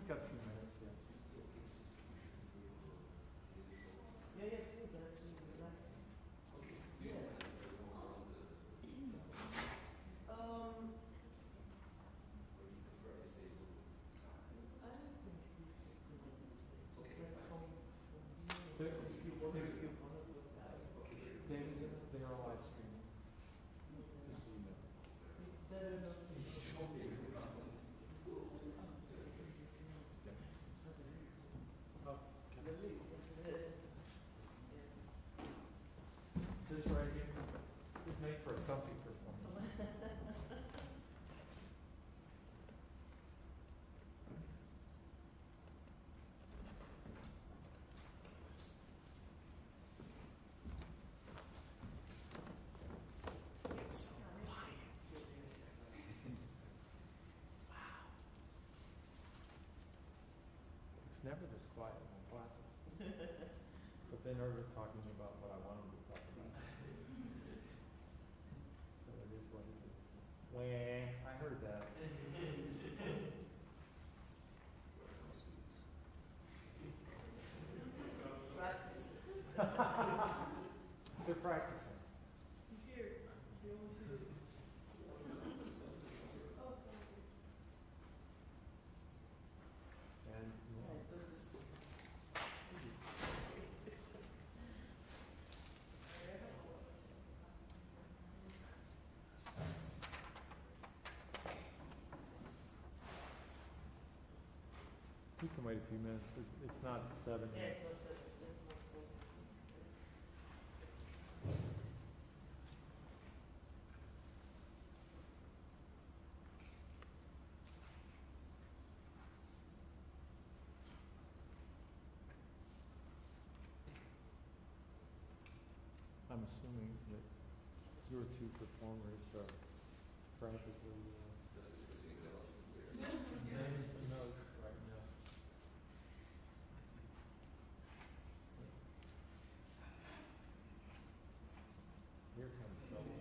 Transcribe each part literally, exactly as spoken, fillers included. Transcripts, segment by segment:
got a few minutes, yeah. Yeah, yeah, please, actually, yeah. Um, they are live streaming. Just so you know. It's better not to This right here is made for a thumping performance. It's so quiet. Wow. It's never this quiet in my classes. But they never talking about what I want them to talk about. So it is what it is. Wah, I heard that. They're practicing. He's here. You only see it. And yeah. You can wait a few minutes. It's, it's not seven yet. Yeah, it's not seven. It's not four. I'm assuming that your two performers are practically uh, naming some notes right now. Here comes trouble.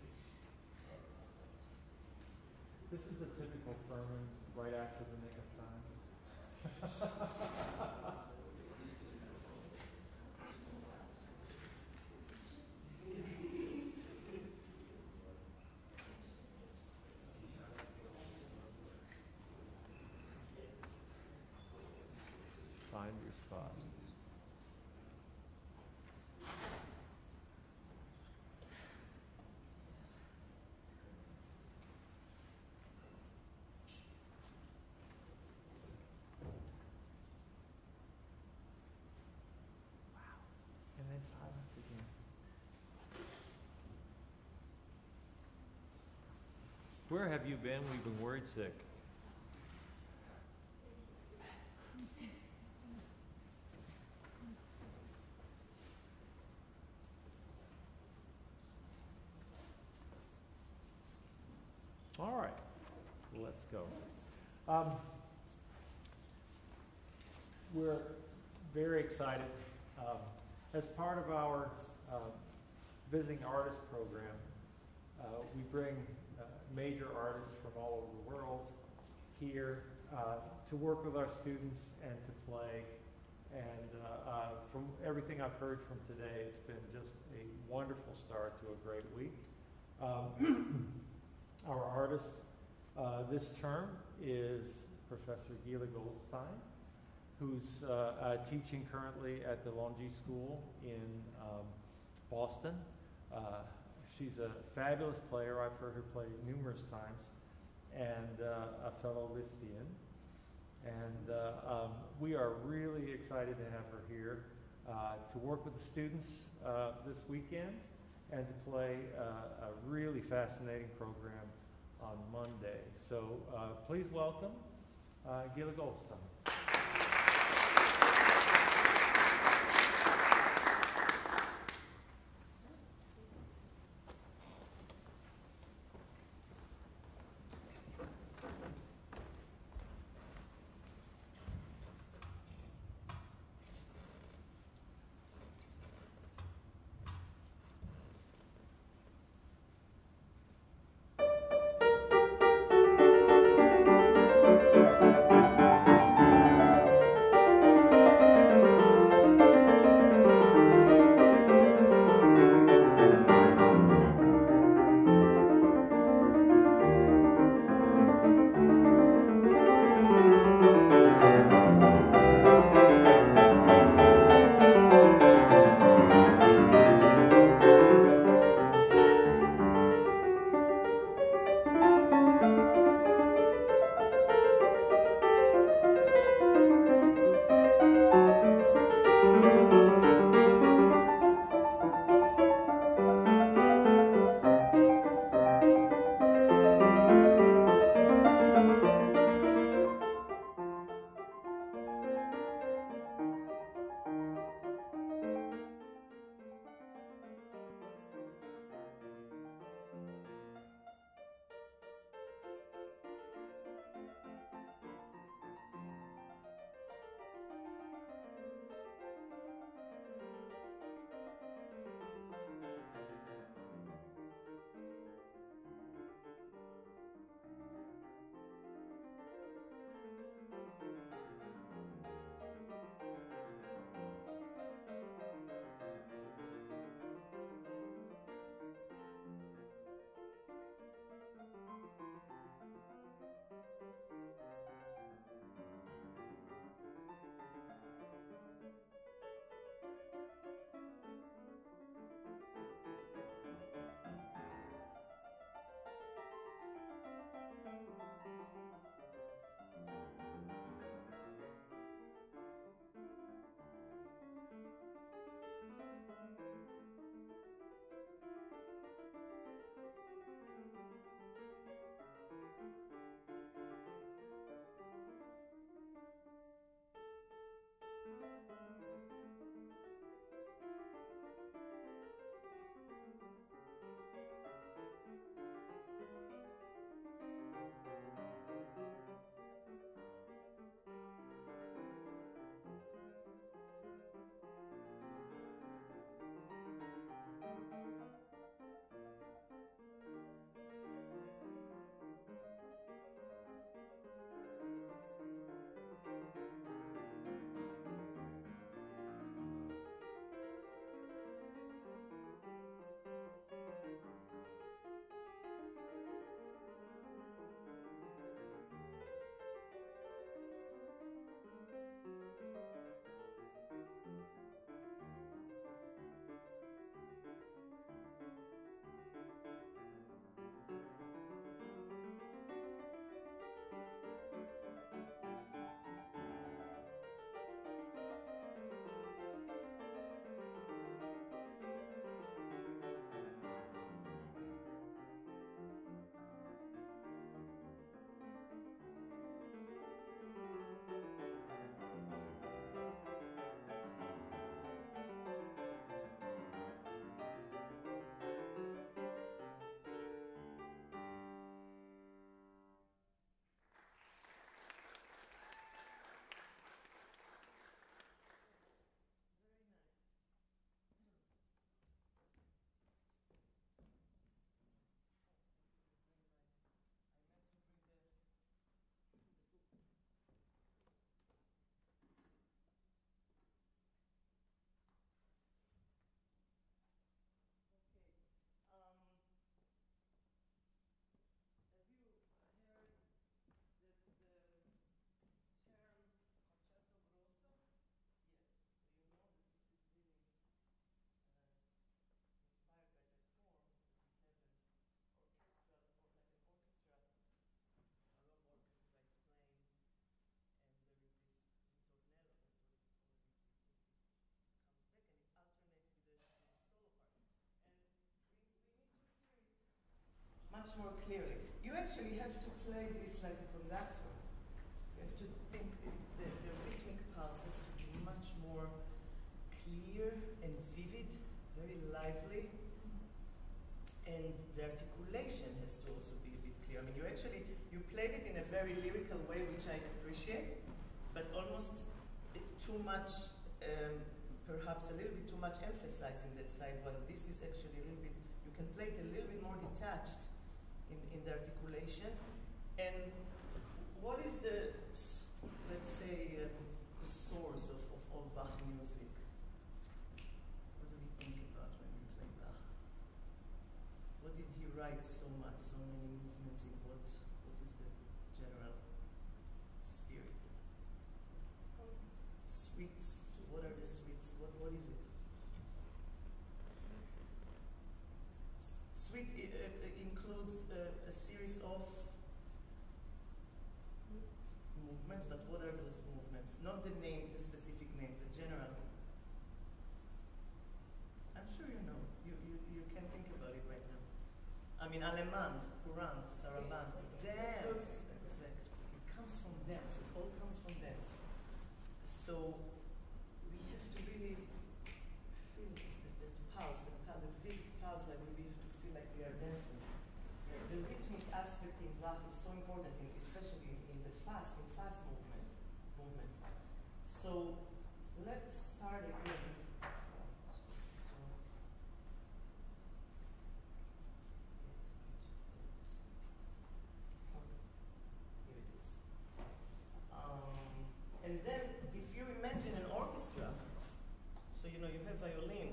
This is the typical Furman right after the nick of time. Find your spot. Wow. And then silence again. Where have you been? We've been worried sick. All right, let's go. Um, we're very excited. Um, as part of our uh, Visiting Artist program, uh, we bring uh, major artists from all over the world here uh, to work with our students and to play. And uh, uh, from everything I've heard from today, it's been just a wonderful start to a great week. Um, Our artist uh, this term is Professor Gila Goldstein, who's uh, uh, teaching currently at the Longy School in um, Boston. Uh, she's a fabulous player. I've heard her play numerous times, and uh, a fellow Listian. And uh, um, we are really excited to have her here uh, to work with the students uh, this weekend and to play uh, a really fascinating program on Monday. So uh, please welcome uh, Gila Goldstein. more clearly. You actually have to play this like a conductor. You have to think it, the, the rhythmic pulse has to be much more clear and vivid, very lively, and the articulation has to also be a bit clear. I mean, you actually, you played it in a very lyrical way, which I appreciate, but almost too much, um, perhaps a little bit too much emphasizing that side, while this is actually a little bit, you can play it a little bit more detached in, in the articulation. And what is the, let's say, um, the source of, of all Bach music? What do we think about when we play Bach? What did he write so much, so many movements in what? What is the general spirit? Suites. What are the suites? What what is it? Suite uh, includes uh, a series of movements, but what are those movements? Not the name, the specific names, the general. I'm sure you know. You you you can think about it right now. I mean, Allemande, Courant, Sarabande, dance. Exactly. It comes from dance. It all comes from dance. So we have to really feel the, the pulse, the, the vivid pulse, like we have to feel like we are dancing. The rhythmic aspect in Bach is so important, in, especially in, in the fast, in fast movement, movements. So let's start again. And then, if you imagine an orchestra, so you know you have violin,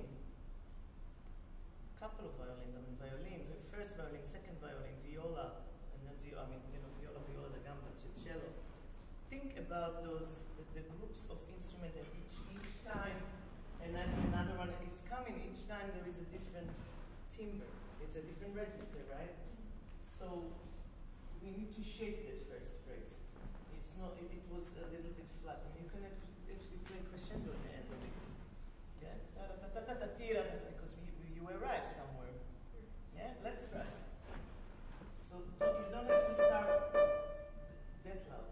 a couple of violins. I mean, violin, the first violin, second violin, viola, and then vi I mean, you know, viola, viola da gamba, cello. Think about those the, the groups of instruments, and each each time, and then another one is coming. Each time there is a different timbre. It's a different register, right? So we need to shape that first phrase. It's not. It, it was a little bit flat. I mean, you can actually play crescendo at the end of it. Yeah, ta ta ta ta ta tira, because we, we, you arrive somewhere. Yeah, let's try. So don't, you don't have to start that loud.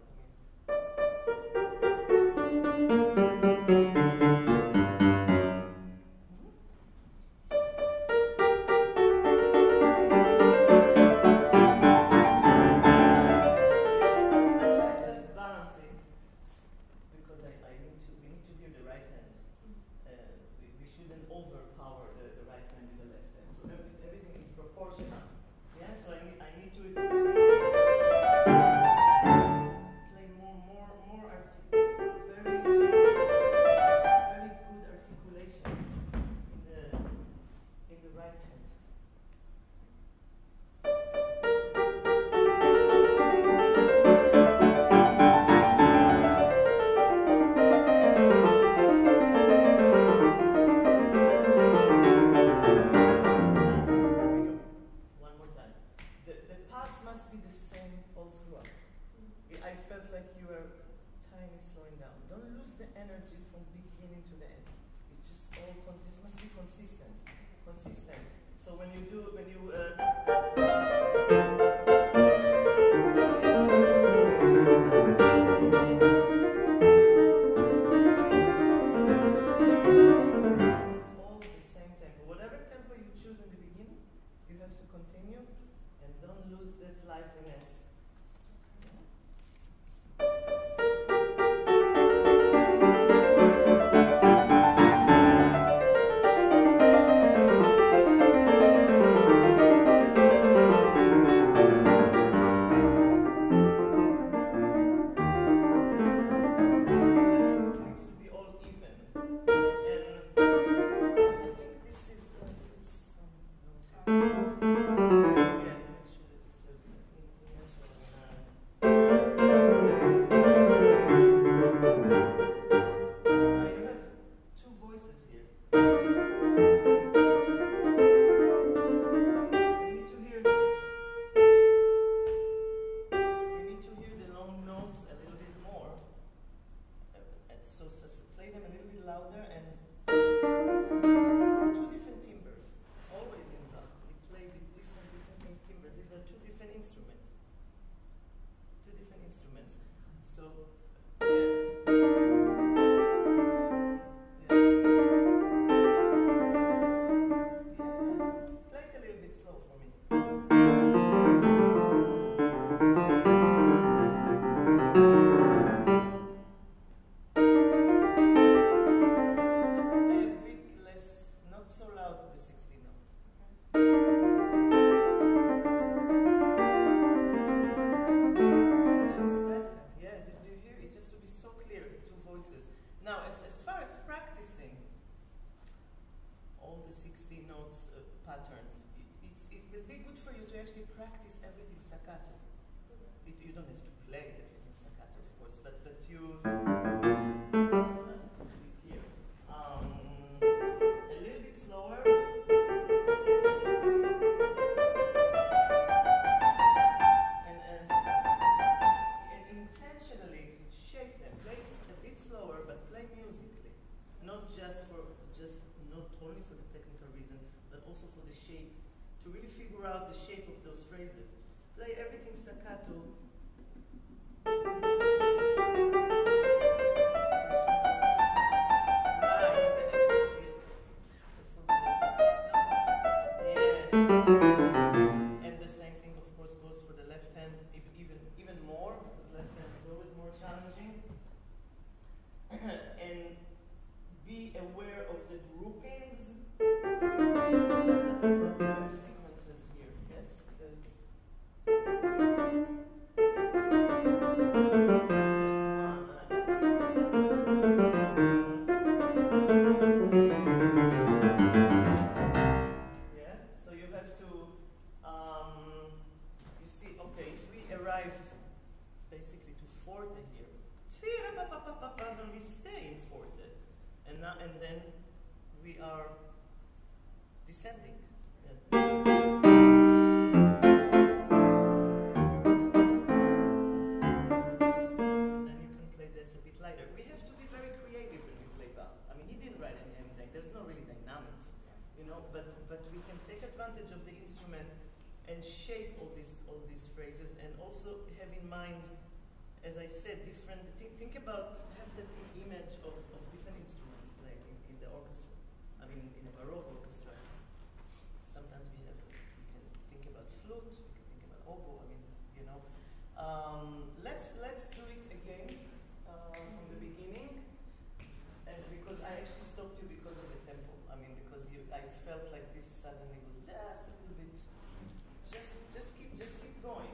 So, yeah. Play it a little bit slow for me. Play a bit less, not so loud with the sixteen notes. That's better. Yeah, did you hear? It has to be so clear, two voices. Now, as, as far as practicing all the sixteen notes uh, patterns, it, it's, it will be good for you to actually practice everything staccato. It, you don't have to play everything staccato, of course, but, but you... Here. Um, a little bit slower. And, and, and intentionally shape them. Play a bit slower, but play musically. Not just for, just not only for the technical reason, but also for the shape. To really figure out the shape of those phrases. Play everything staccato. And the same thing, of course, goes for the left hand, if even even more, because left hand is always more challenging. And be aware of the groupings. We have sequences here, yes? The yeah, so you have to, um, you see, okay, if we arrived basically to forte here, then we stay in forte, and now and then we are descending. Then you can play this a bit lighter. We have to be very creative when we play Bach. I mean, he didn't write any, anything. There's no really dynamics, you know. But but we can take advantage of the instrument and shape all these all these phrases, and also have in mind, as I said, different. Think, think about have that image of, of different instruments playing in, in the orchestra. I mean, in a Baroque orchestra. Sometimes we have we can think about flute, we can think about oboe. I mean, you know. Um, let's let's do it again uh, from the beginning, and because I actually stopped you because of the tempo. I mean, because you, I felt like this suddenly was just a little bit. Just just keep just keep going.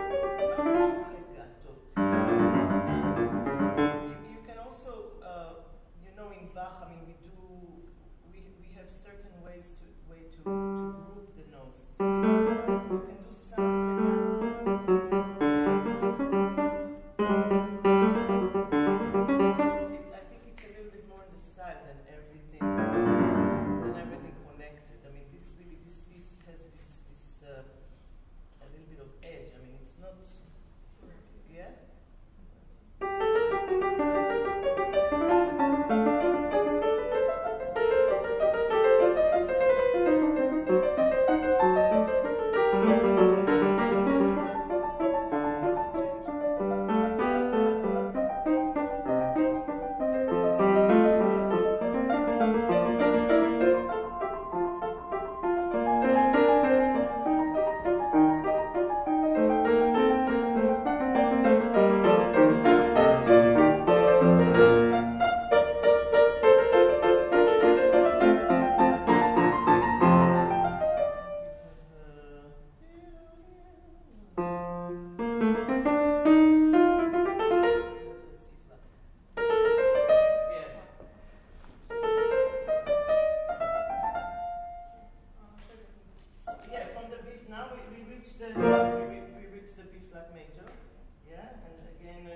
Uh,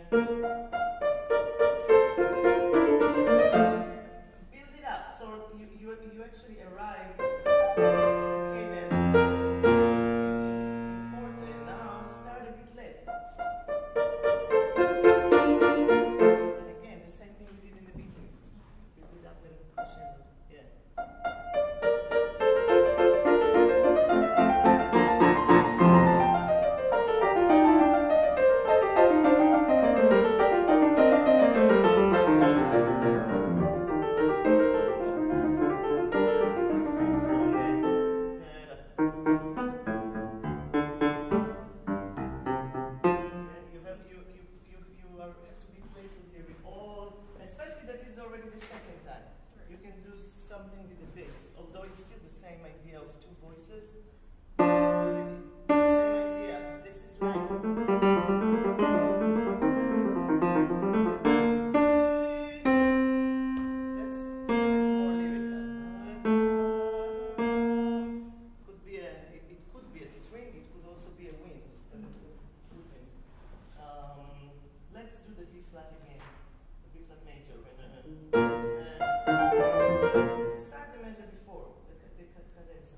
build it up. So you, you, you actually arrived at the cadence in forte. Now start a bit less. And again, the same thing we did in the beginning. Build it up and crescendo. Yeah. Something with the bass, although it's still the same idea of two voices. The same idea. This is like. That's that's more lyrical. Could be a. It, it could be a string. It could also be a wind. Um, let's do the B flat again. The B flat major. Start the measure before the, the cadenza.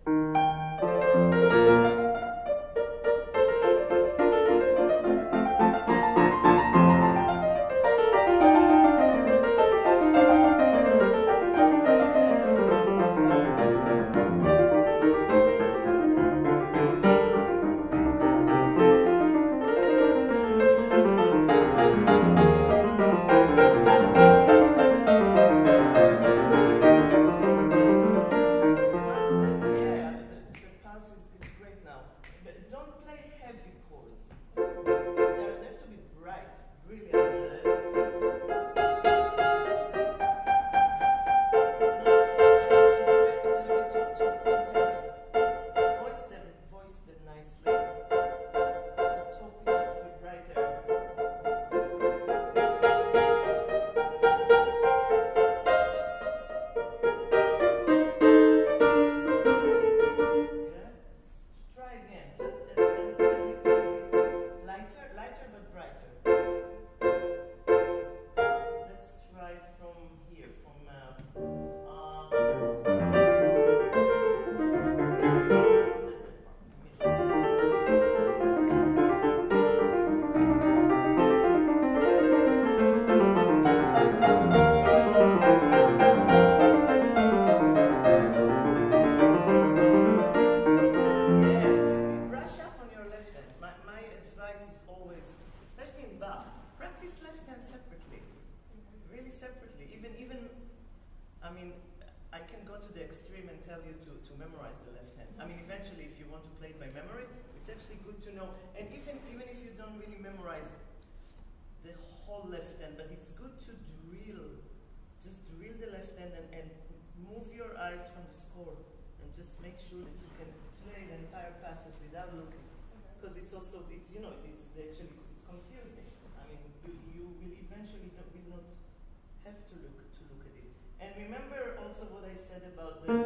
Left hand, but it's good to drill, just drill the left hand and, and move your eyes from the score and just make sure that you can play the entire passage without looking, because it's also, it's, you know, it's actually, it's confusing. I mean, you, you will eventually not, will not have to look, to look at it. And remember also what I said about the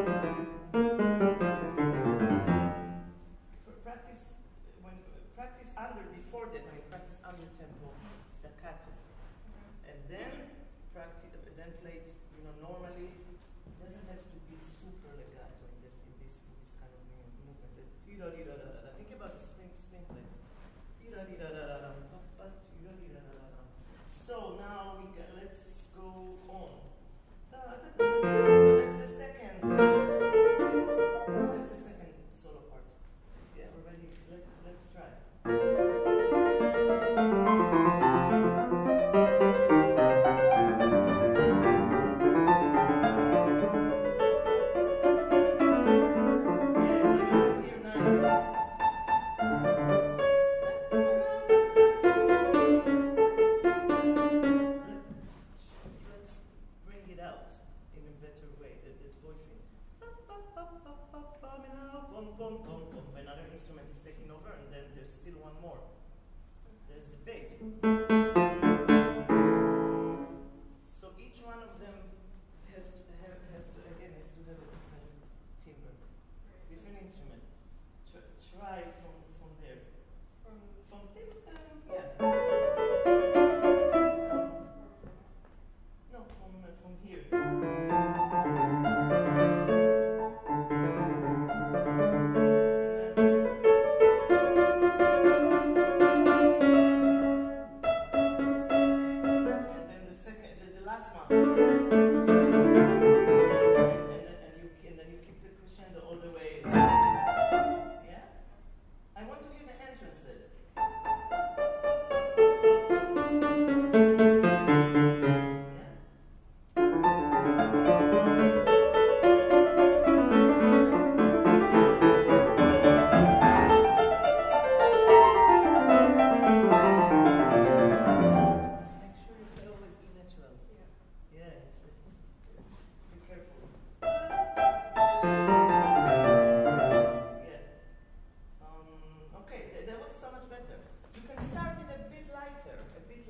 practice, when practice under, before that, I mean, practice under tempo. Staccato, and then practice, then play it, you know, normally. It doesn't have to be super legato in this, in this, in this kind of movement. Think about the spin, spin plays. So now we got, let's go on. So that's the second.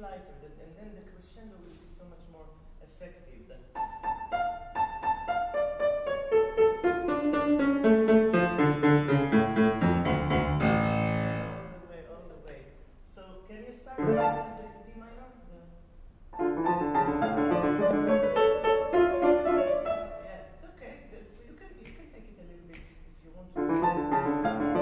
lighter, that, and then the crescendo will be so much more effective. Than all the way, all the way. So can you start with the D minor? The yeah, it's okay. Just, you can you can take it a little bit if you want to.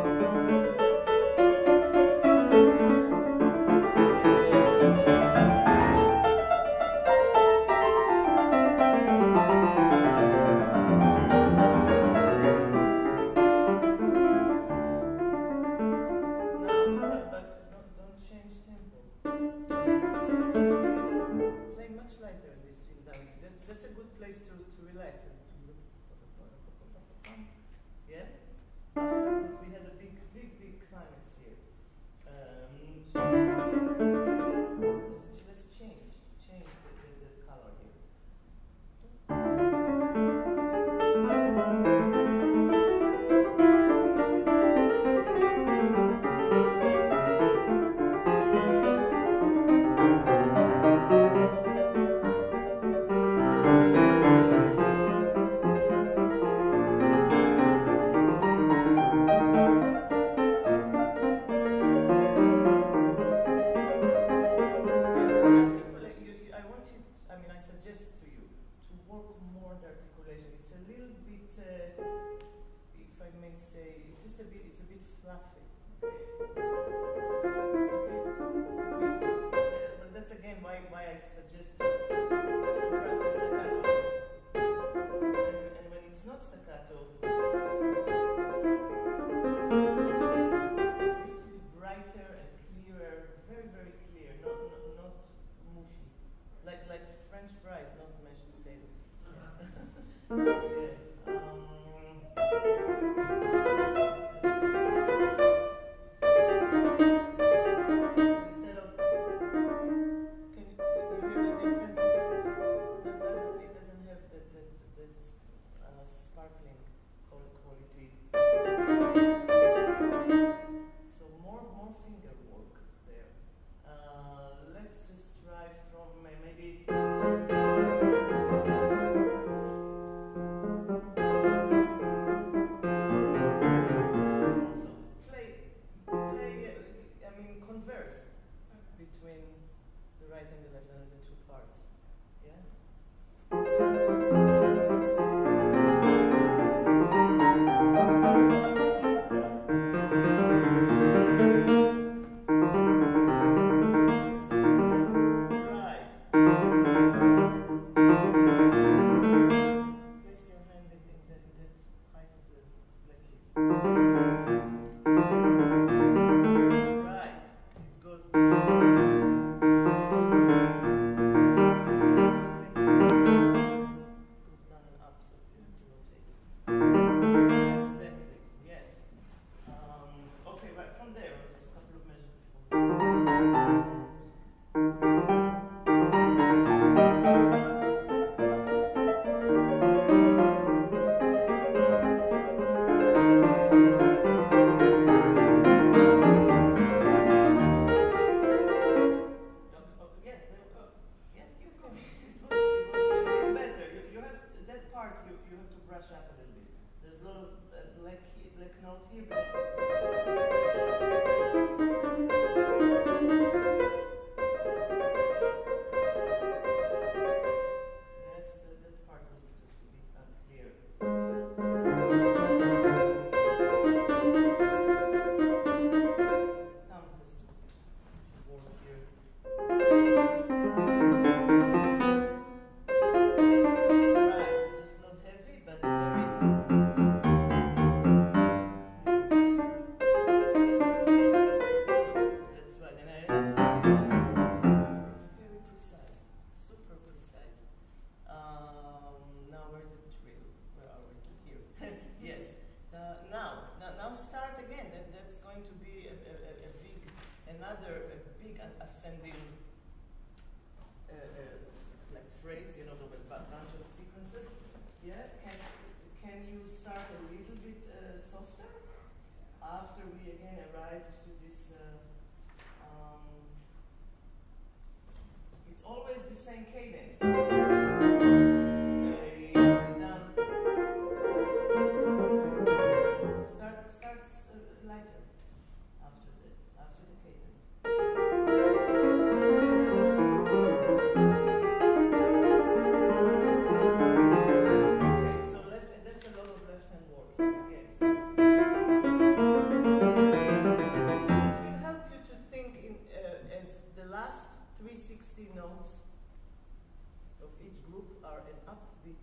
notes of each group are an upbeat.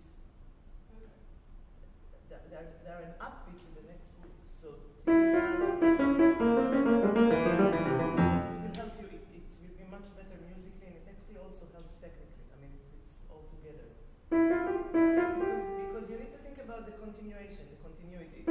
They're, they're, they're an upbeat to the next group. So it will help you. It, it will be much better musically, and it actually also helps technically. I mean, it's, it's all together. Because, because you need to think about the continuation, the continuity.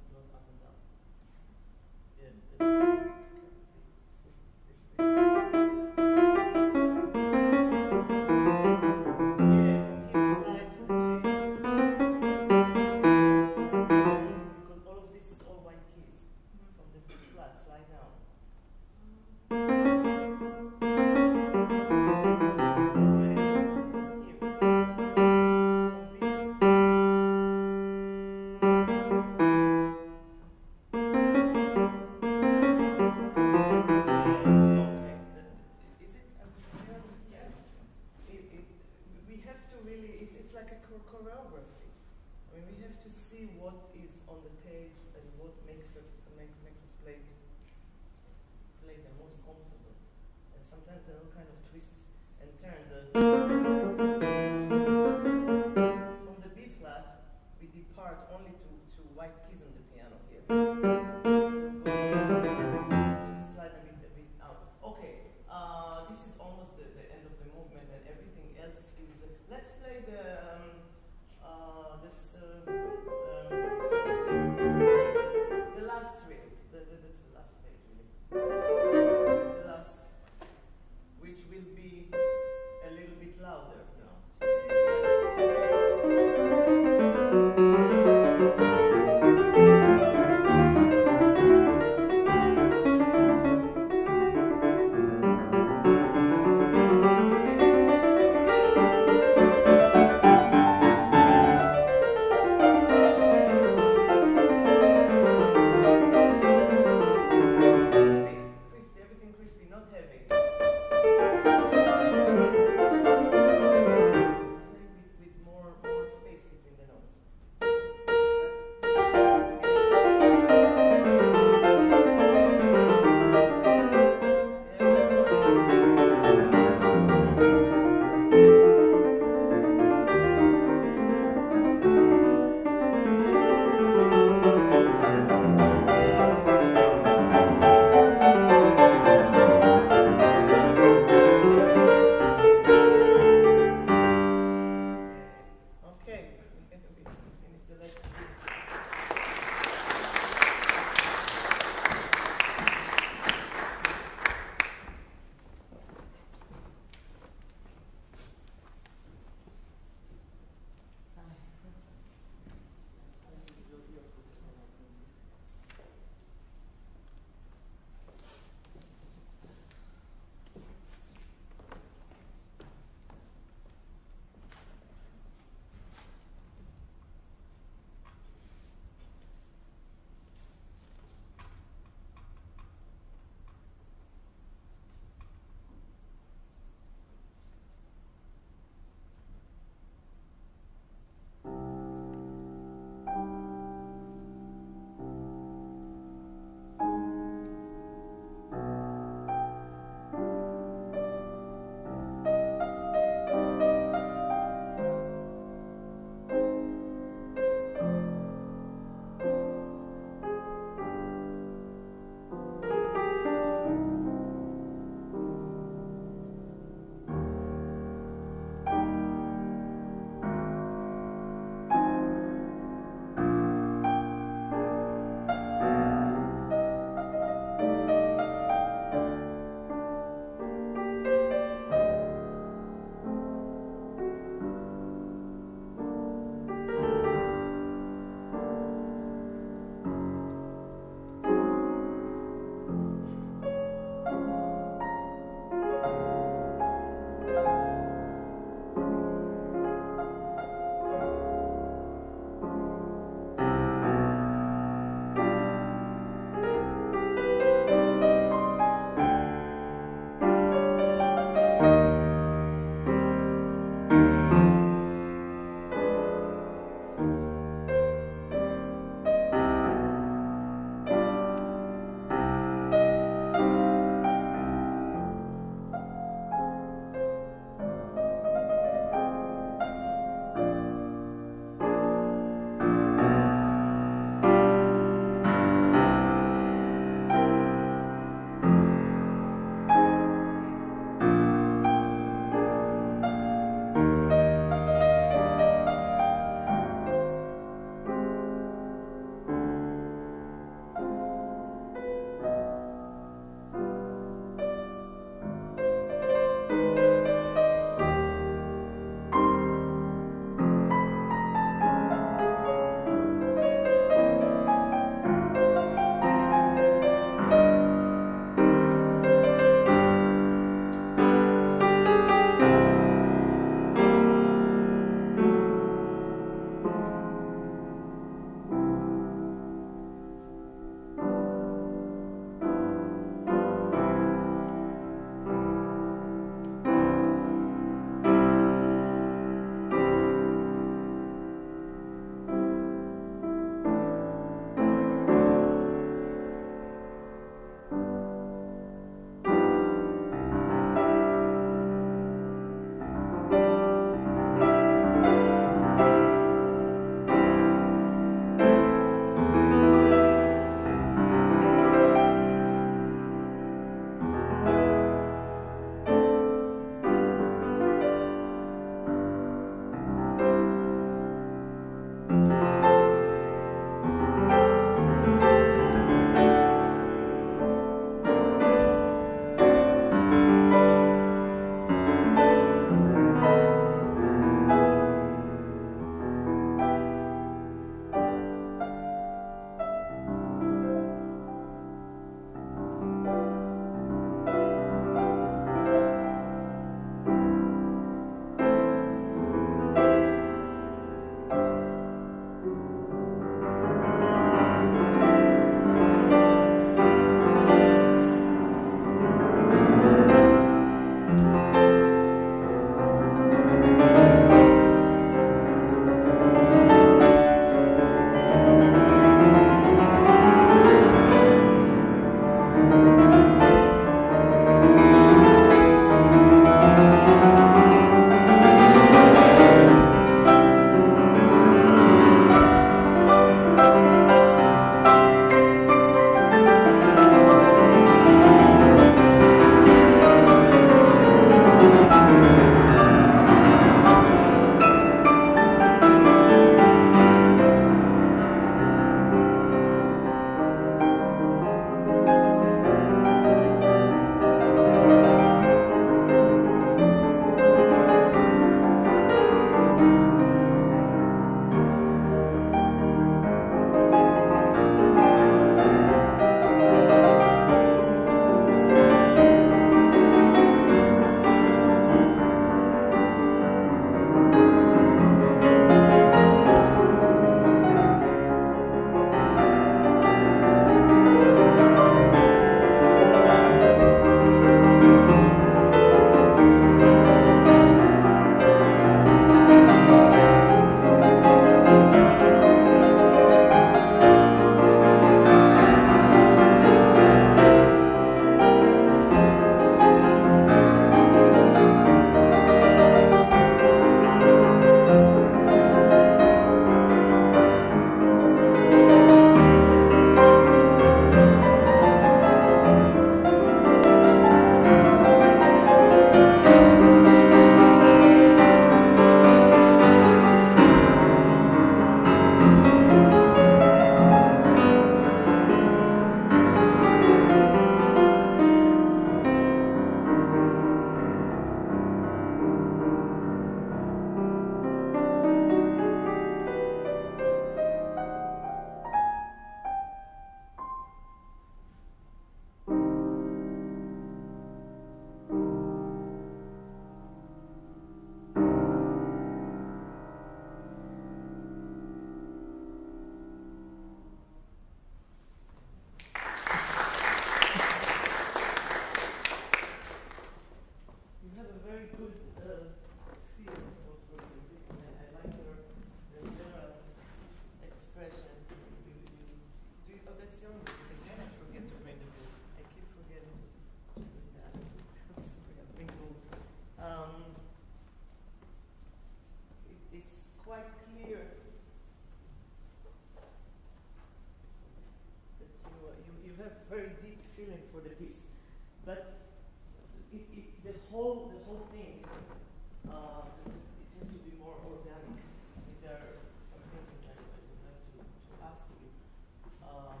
feeling for the piece. But it, it, the whole the whole thing, uh, it has to be more organic. I mean, there are some things that I would like to, to ask you. Um,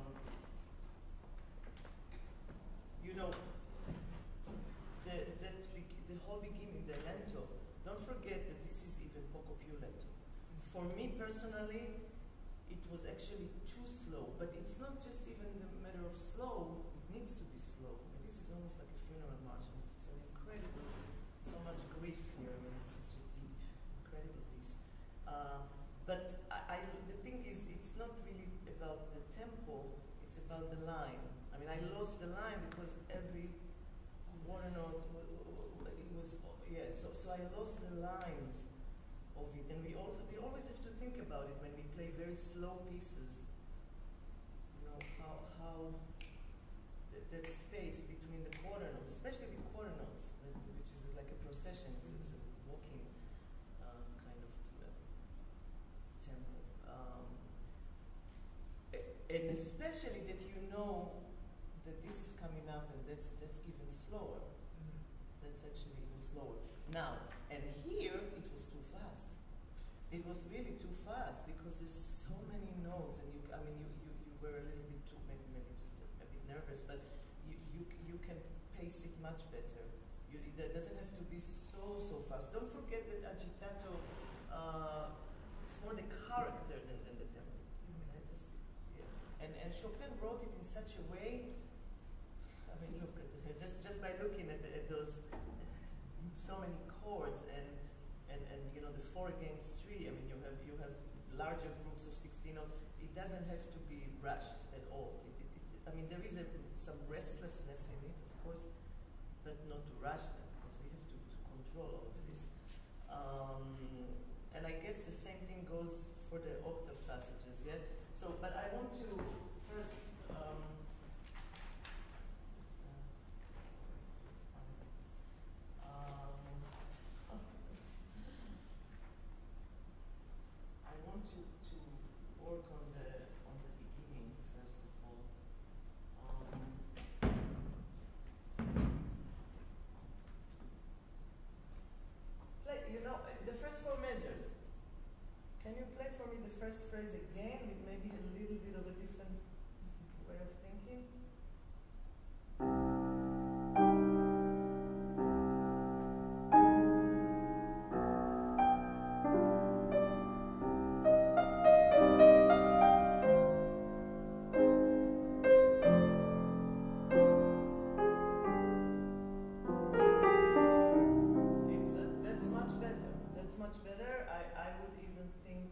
you know, the, that be the whole beginning, the lento, don't forget that this is even poco più lento. For me personally, it was actually too slow, but it's not just even the matter of slow, it needs to be slow. I mean, this is almost like a funeral march, and it's, it's an incredible, so much grief here. I mean, it's such a deep, incredible piece. Uh, but I, I, the thing is, it's not really about the tempo, it's about the line. I mean, I lost the line because every quarter note, it was, yeah, so, so I lost the lines of it, and we also, we always have to think about it when we play very slow pieces. You know, how, how th that space between the quarter notes, especially with quarter notes, which is like a procession, it's, it's a walking uh, kind of uh, tempo. Um, and especially that you know that this is coming up, and that's that's even slower. Mm-hmm. That's actually even slower. Now, and here it was too fast. It was really too fast because there's so many notes, and you, I mean, you, you, you were a little bit too, maybe, maybe just a, a bit nervous, but you, you, you can pace it much better. You, it doesn't have to be so, so fast. Don't forget that agitato, uh, it's more the character than, than the tempo. Mm-hmm. Right? Yeah. And, and Chopin wrote it in such a way. I mean, look at it, just just by looking at, the, at those so many chords, and and and you know, the four against three. I mean, you have you have larger groups of sixteen notes. It doesn't have to be rushed at all. It, it, it, I mean, there is a, some restlessness in it, of course, but not to rush them, because we have to, to control all of this. Um, and I guess the same thing goes for the octave passages. Yeah. So, but I want to first. Um, first phrase again with maybe a little bit of a different way of thinking. Exactly. That's much better. That's much better. I, I would even think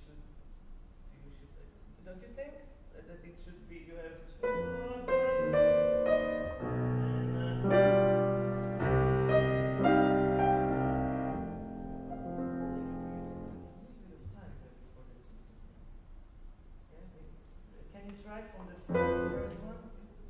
don't you think? That it should be, you have to for the first one.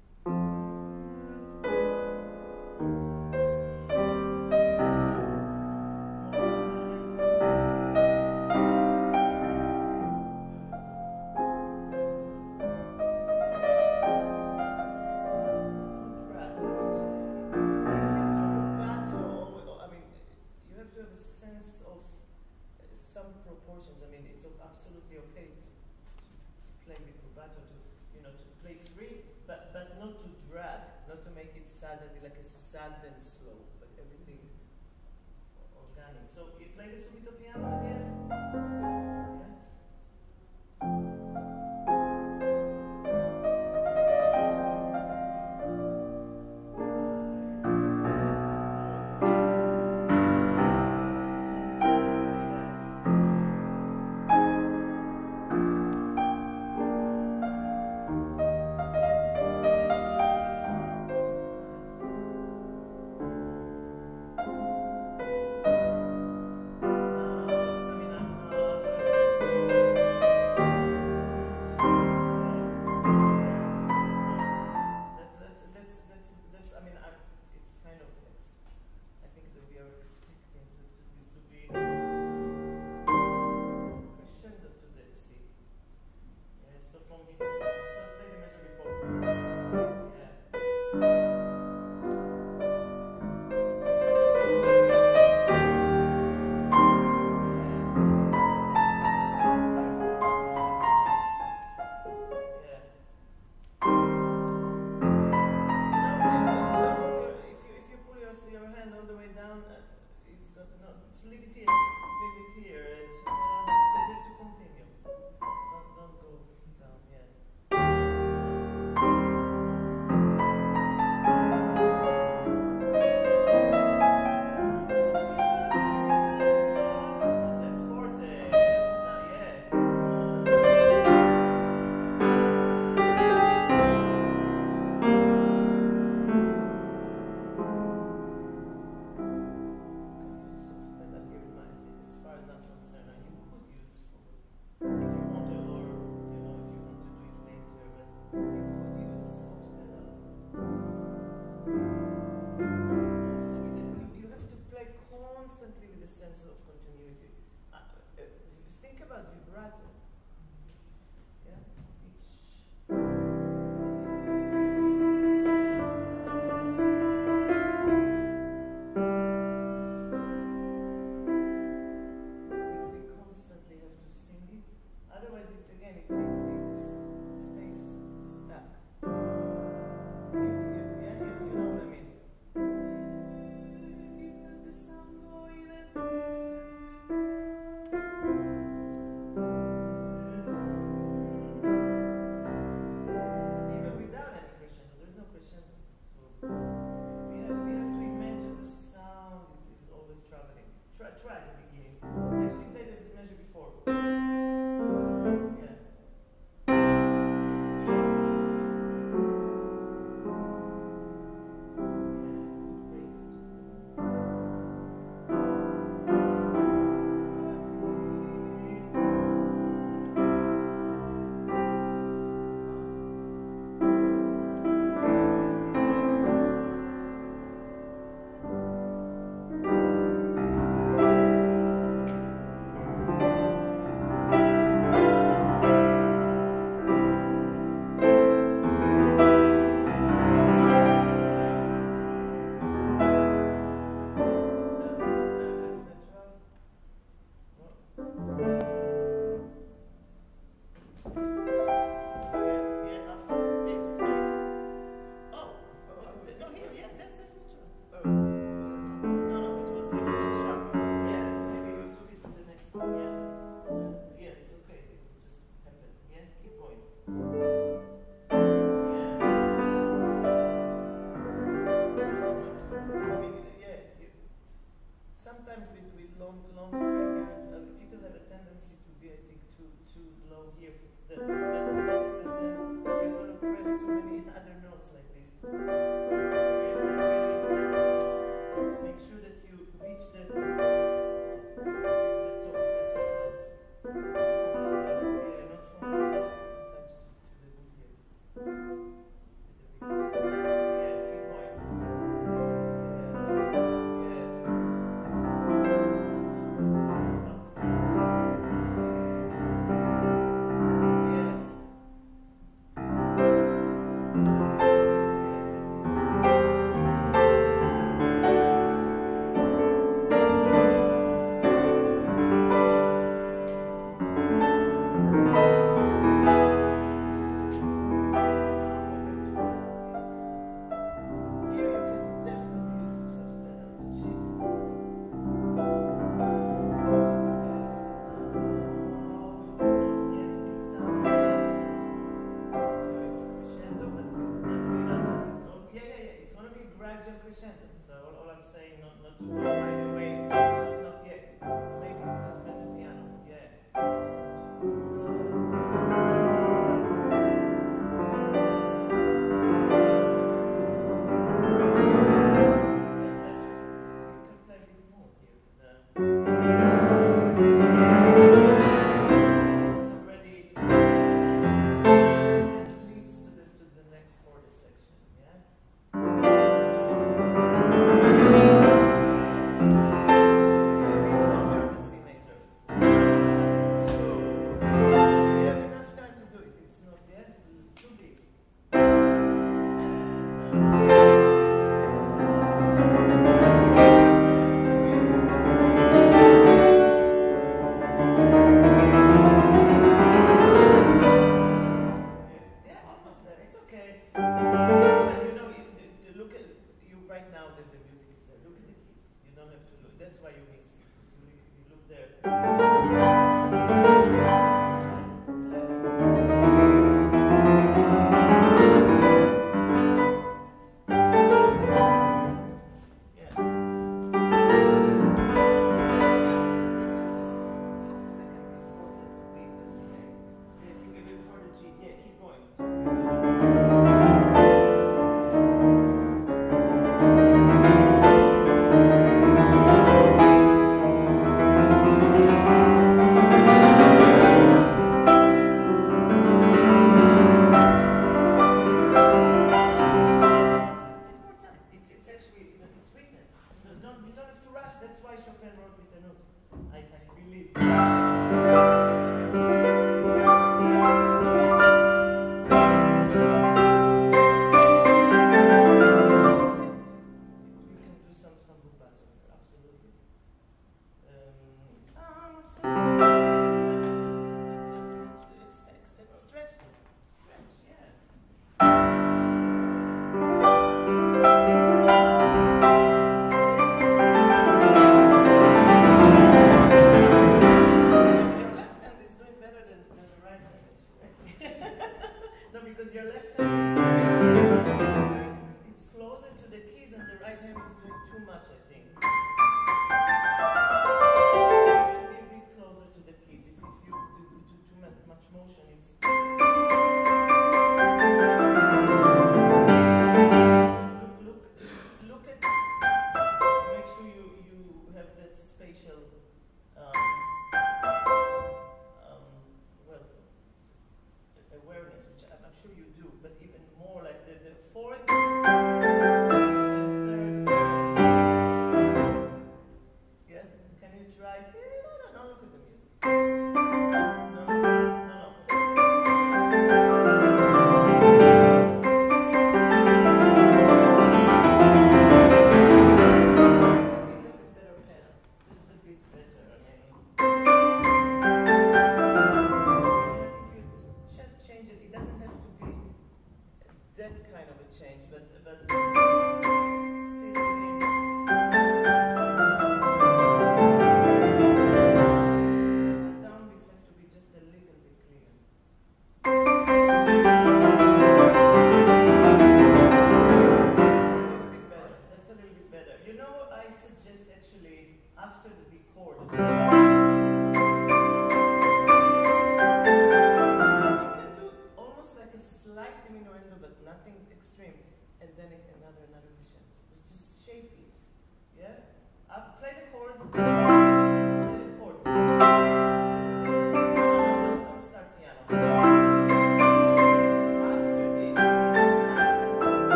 Proportions. I mean, it's absolutely okay to, to play with vibrato, to you know, to play free, but but not to drag, not to make it suddenly like a sudden slow, but everything organic. So you play the subito piano again. Yeah. Now, stamina. why you miss it. You, you look there.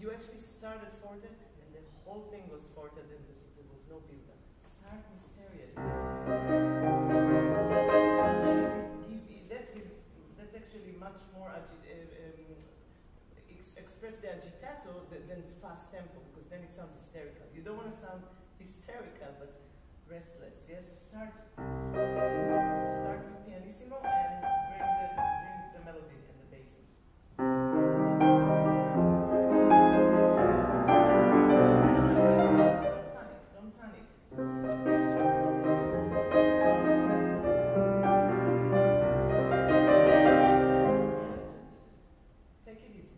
you actually started forte, and the whole thing was forte, then there was no build-up. Start mysterious. Give you, that, that actually much more agi uh, um, ex express the agitato than, than fast tempo, because then it sounds hysterical. You don't want to sound hysterical, but restless. Yes, so start, start with pianissimo and bring the, bring the melody and the basses. Don't panic, don't panic. Take it easy.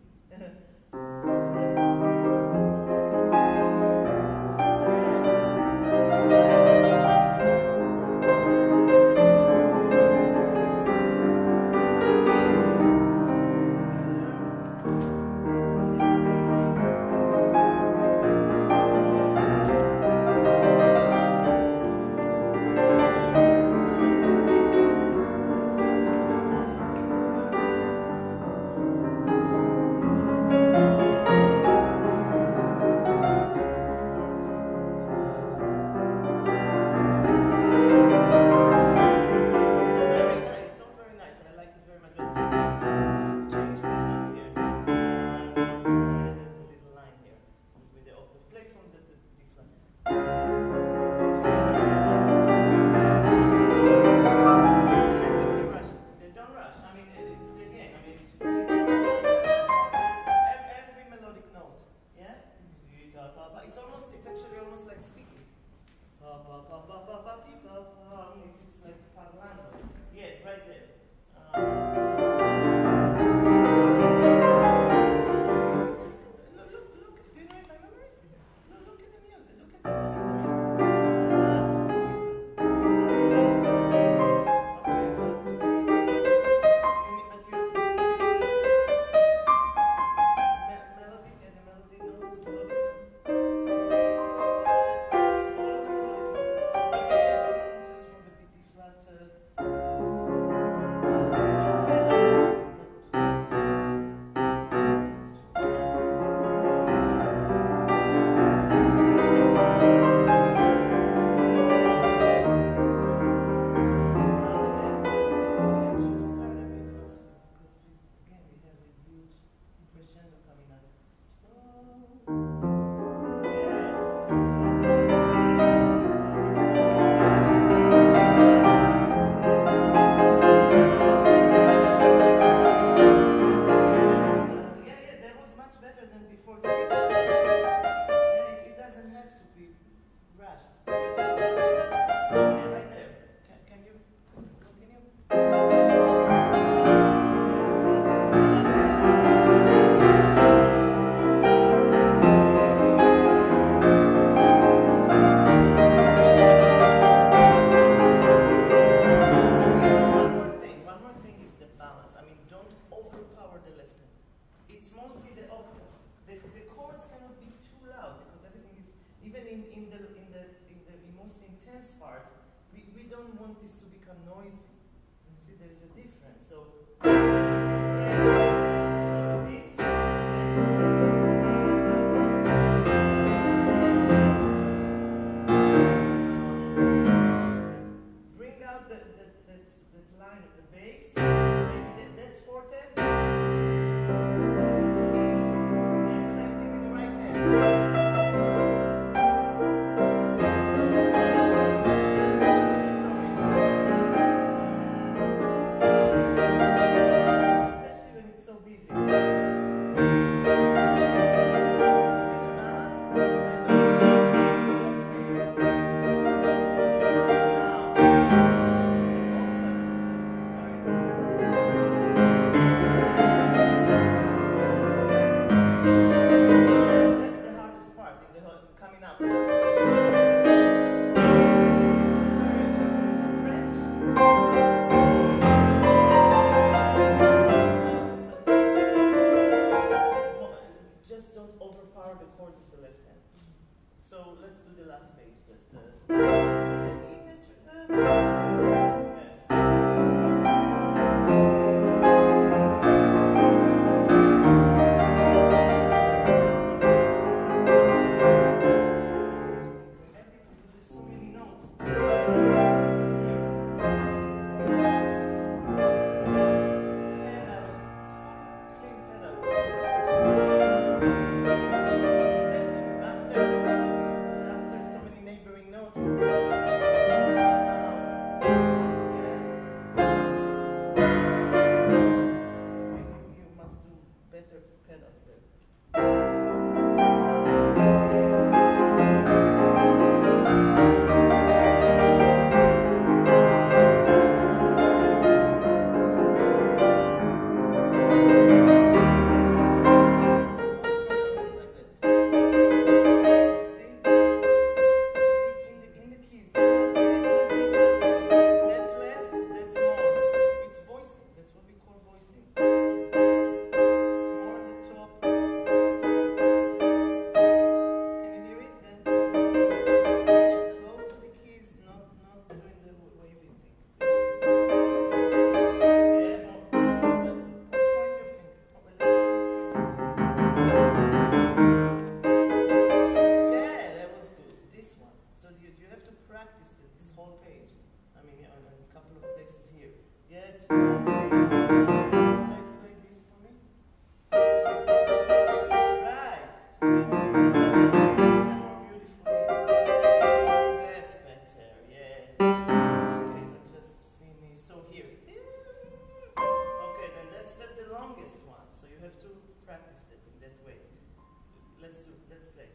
That's better, yeah. Okay, let's just finish. So here. Okay, then that's the, the longest one. So you have to practice that in that way. Let's do, let's play.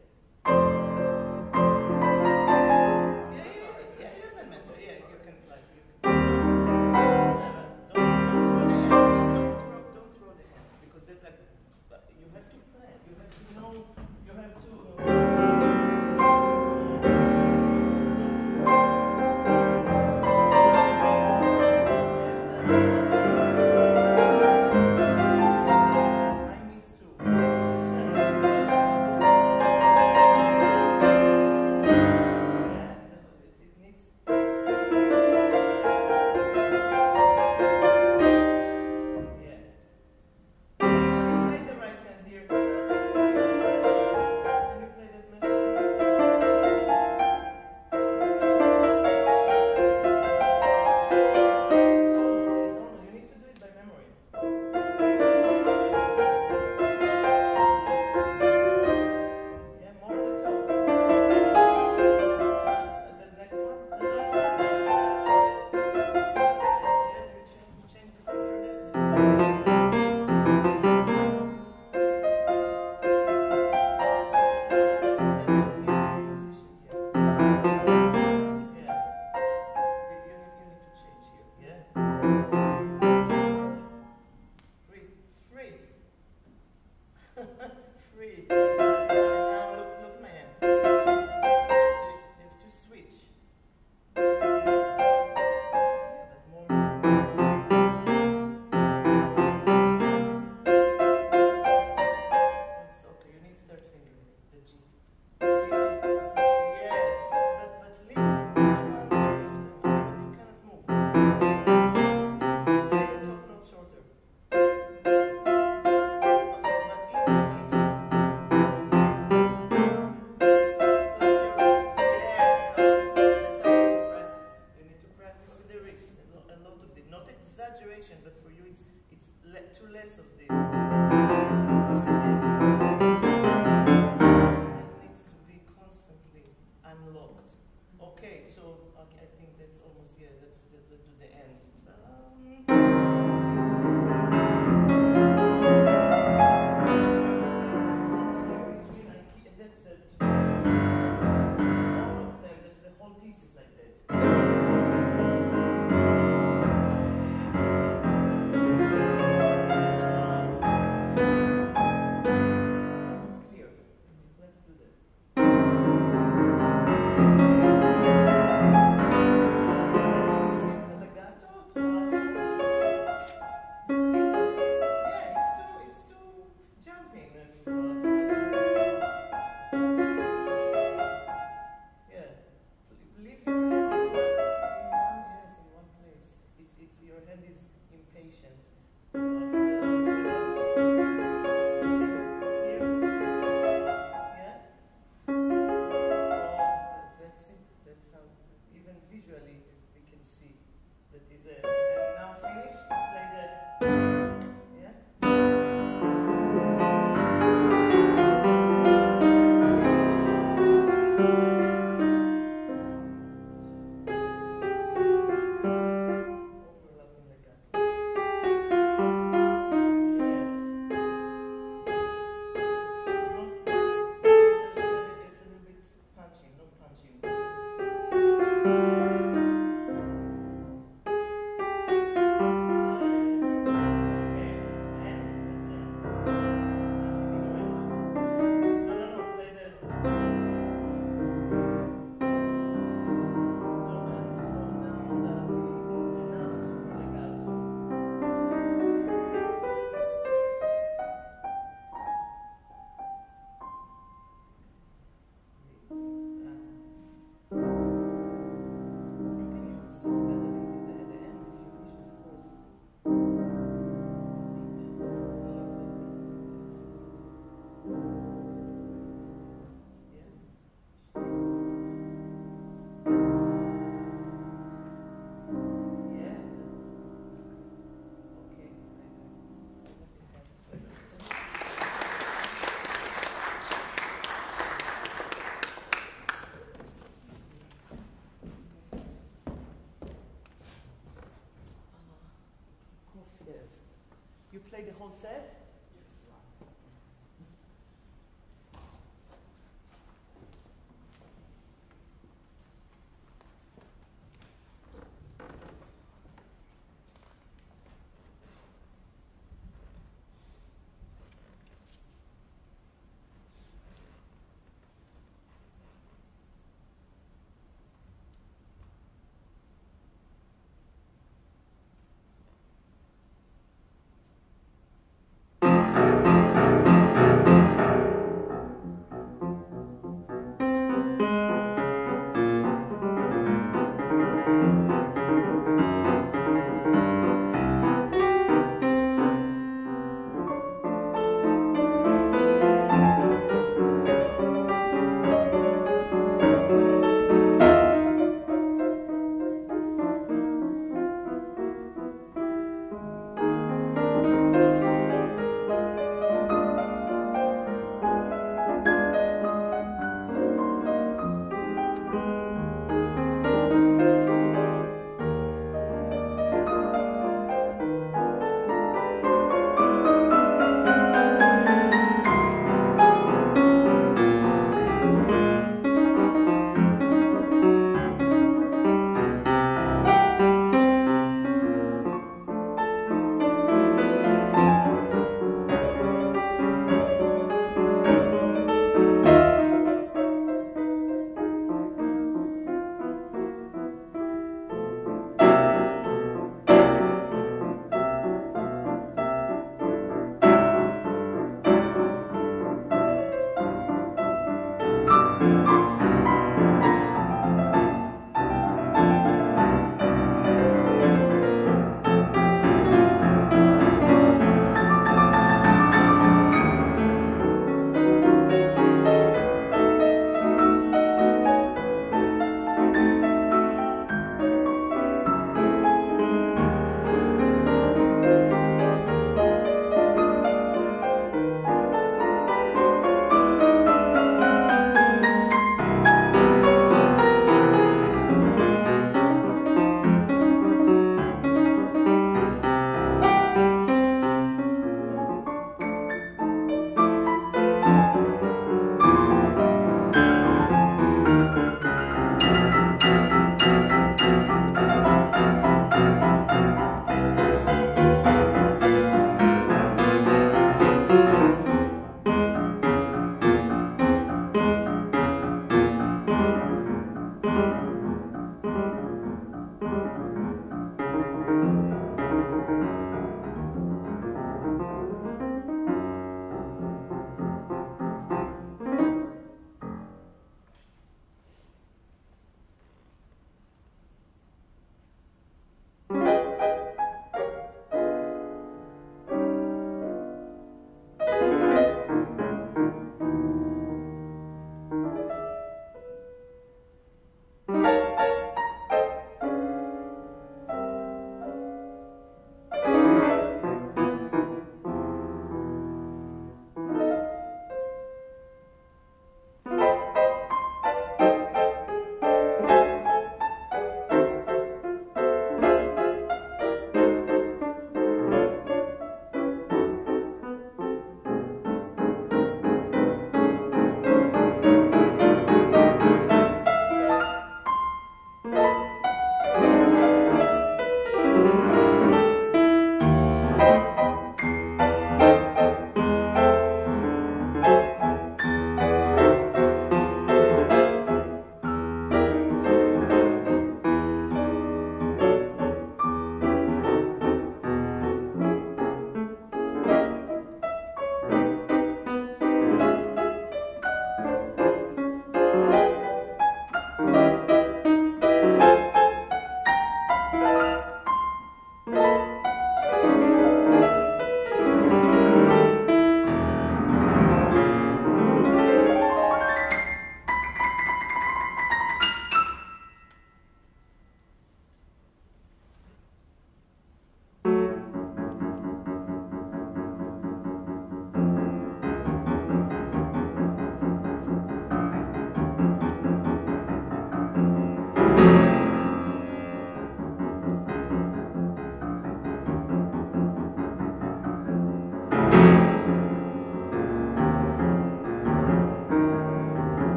Yeah, yeah, yeah, yeah, it doesn't matter. Yeah, you can like, you can. Uh, don't, don't throw the hand. Don't throw, don't throw the hand because that like, you have to play. You have to know. You have to. I missed two.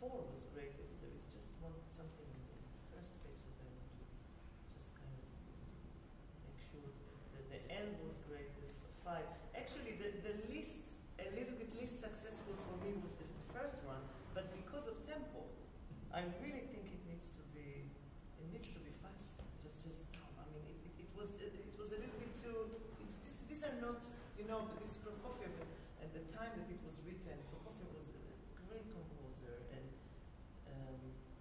four was great. There is just one something in the first page that I want to just kind of make sure that the N was great, the five. Actually, the, the least, a little bit least successful for me was the, the first one, but because of tempo, I really think it needs to be, it needs to be faster. Just, just, I mean, it, it, it was, it, it was a little bit too. It, this, these are not, you know, this Prokofiev and the time that it was written. Prokofiev was a great composer, and um,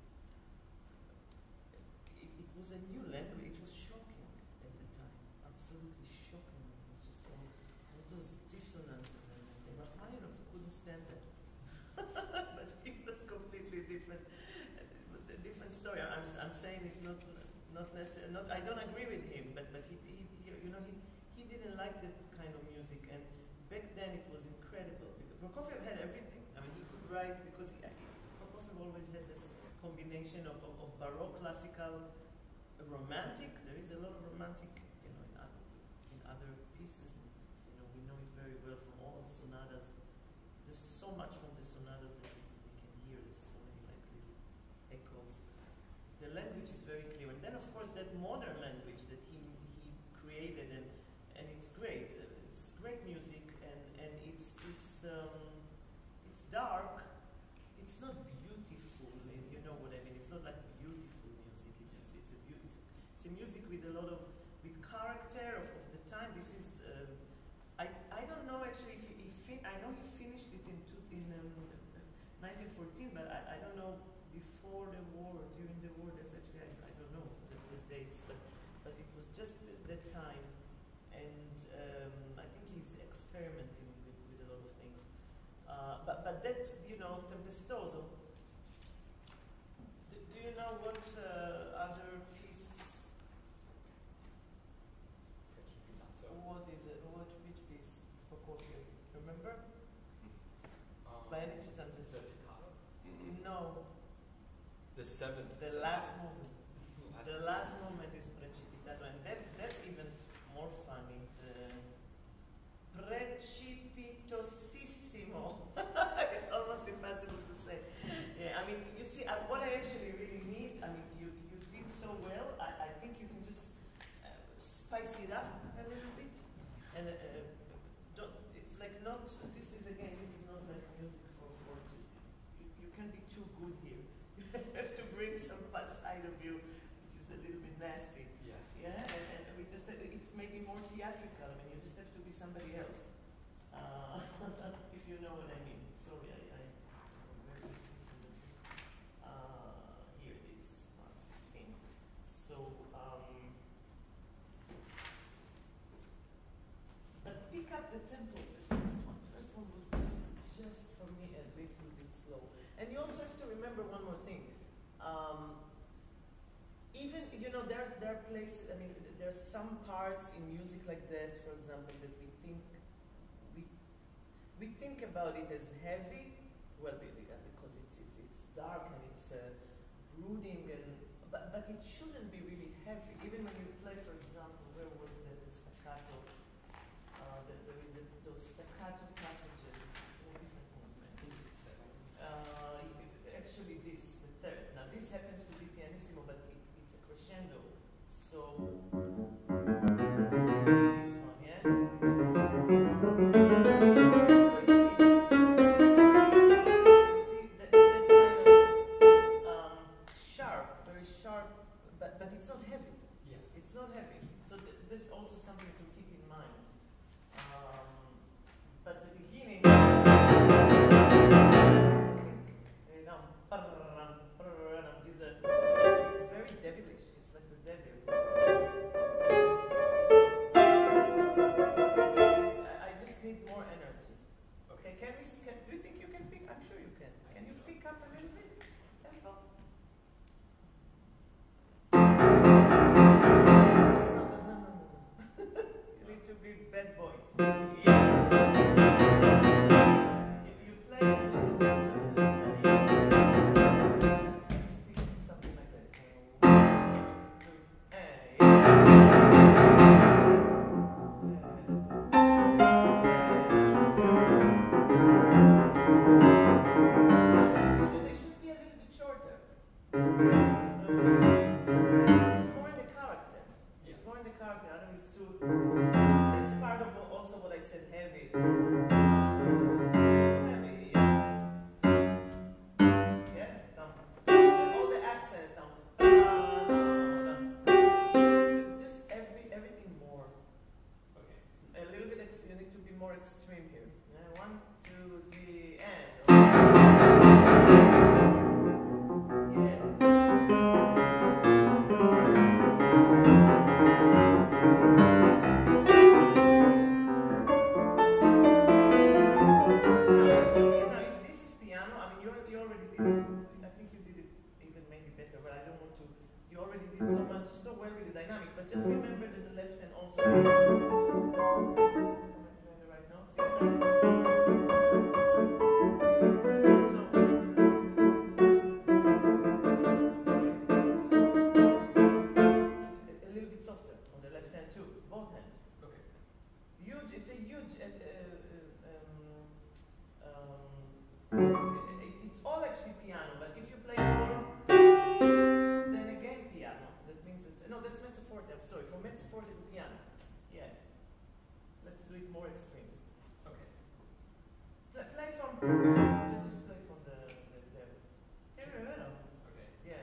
it, it was a new language. It was shocking at the time, absolutely shocking. It was just all, all those dissonances and everything. Rachmaninoff couldn't stand that, but it was completely different. A different story. I'm, I'm saying it not not necessarily. Not I don't agree with him, but but he, he, he you know he he didn't like that kind of music, and back then it was incredible. Because Prokofiev had everything. I mean, he could write because he, he, Prokofiev always had this combination of, of, of Baroque, classical, romantic. There is a lot of romantic, you know, in other, in other pieces. And, you know, we know it very well from all the sonatas. There's so much from the sonatas that we, we can hear. There's so many like little echoes. The language is very clear, and then of course that modern language that he he created, and and it's great. It's great music, and and it's it's um, it's dark. It's not beautiful, you know what I mean. It's not like beautiful music. It's it's a it's, it's a music with a lot of with character of, of the time. This is um, I I don't know actually if he, he fin I know he finished it in two, in um, nineteen fourteen, but I I don't know. Before the war, during the war, that's actually, I, I don't know the, the dates, but but it was just th that time, and um, I think he's experimenting with, with a lot of things. Uh, but but that, you know, Tempestoso, do, do you know what uh, other piece, what is it, what, which piece for Prokofiev, remember? Um, By any chance, I'm just, the toccata? no. The seventh. The seventh. last movement. Last the movement. last movement is Precipitato, and that, that's even more funny. The Precipitosissimo. It's almost impossible to say. Yeah, I mean, you see, uh, what I actually really need, I mean, you, you did so well, I, I think you can just uh, spice it up a little bit. And uh, don't, it's like not, this is again, this is not like music for, for you, you can be too good here. You have to bring some pus side of you, which is a little bit nasty. Yeah. Yeah, and, and we just, it's maybe more theatrical. I mean, you just have to be somebody else. Uh, if you know what I mean. Sorry, I, I where is this? Uh, here it is, one fifteen. So, um, but pick up the tempo of the first one. The first one was just, just for me a little bit slow. And you also have to remember one more thing. Um, even, you know, there's, there are places, I mean, there's some parts in music like that, for example, that we think, we, we think about it as heavy, well, because it's, it's, it's dark and it's uh, brooding, and, but, but it shouldn't be really heavy. Even when you play, for example, where was the, the staccato? Uh, the, there is a, those staccato passages, it's in a different movement. Uh, actually this, the third. Now this happens to be pianissimo, but it, it's a crescendo. So, this one, yeah? So it's, it's, you see, that, that kind of um, sharp, very sharp, but, but it's not heavy. Yeah. It's not heavy. So th there's also something to keep in mind. Um, but the beginning, these are, it's very devilish. It's like the devil. already did it. I think you did it even maybe better, but I don't want to. You already did so much, so well with the dynamic. But just remember that the left hand also. Am I doing the right note? So. A little bit softer on the left hand too, both hands. Okay. Huge. It's a huge. Uh, uh, um, um, it, it's all actually piano, but if you play more, then again piano. That means it's no. That's mezzo forte. I'm sorry for mezzo forte to piano. Yeah. Let's do it more extreme. Okay. Play, play from. Just play from the the. the Okay. yeah.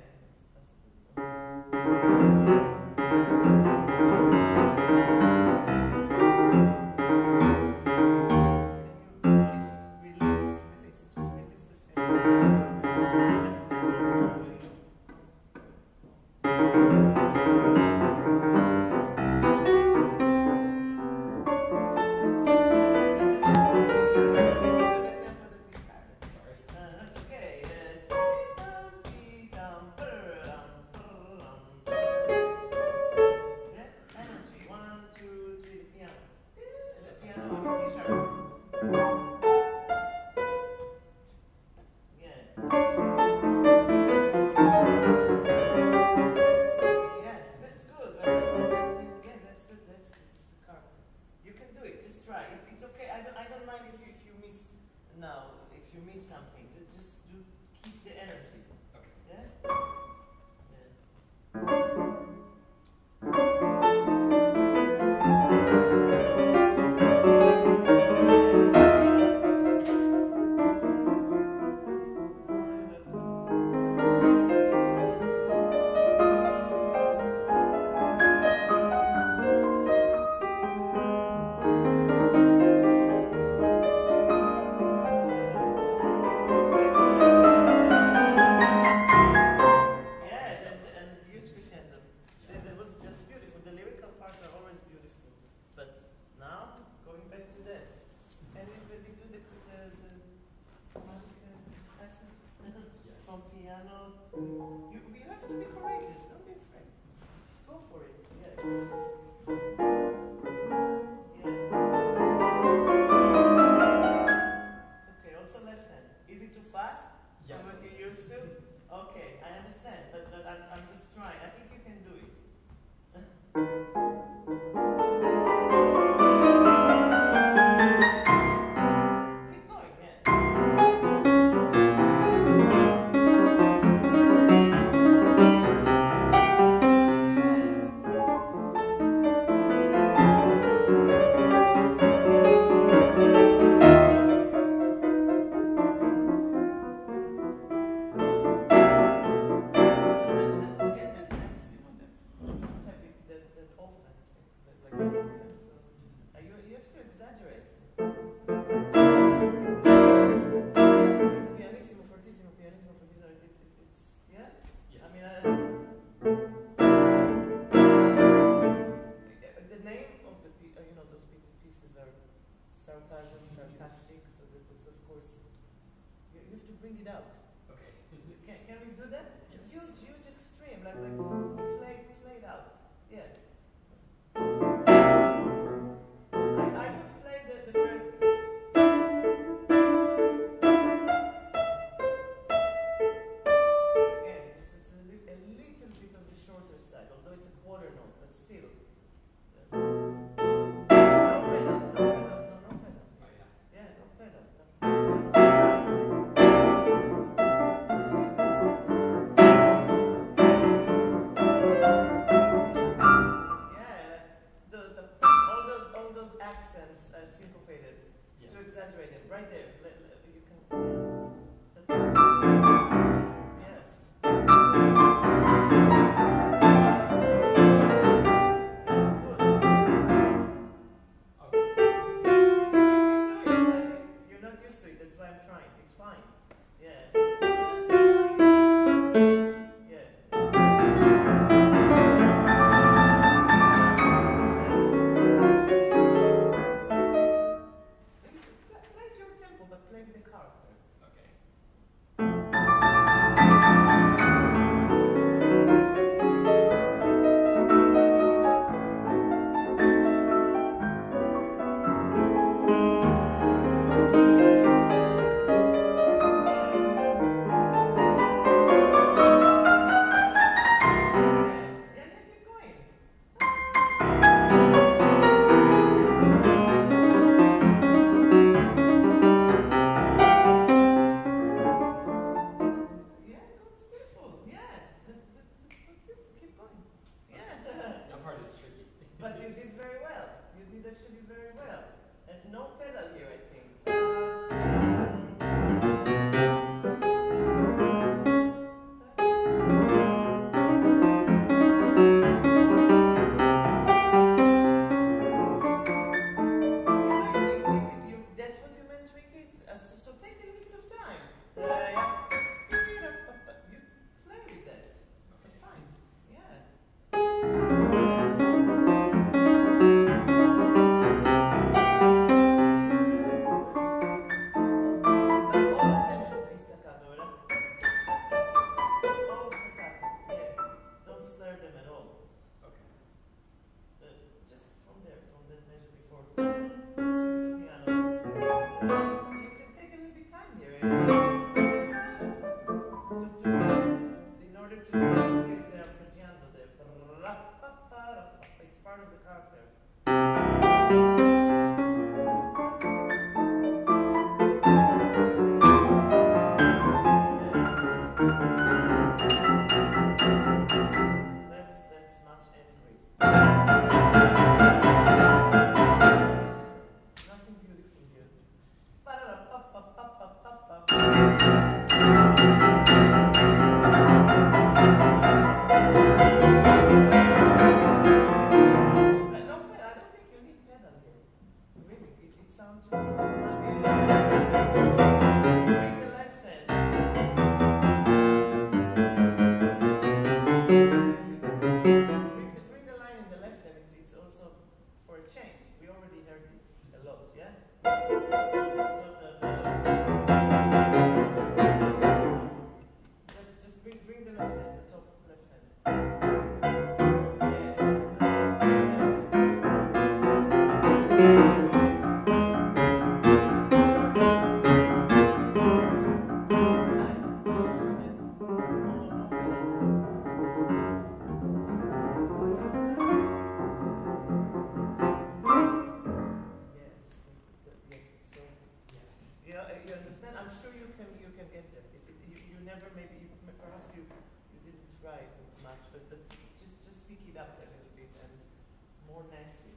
never maybe you, perhaps you you didn't try much, but but just just pick it up a little bit and more nasty.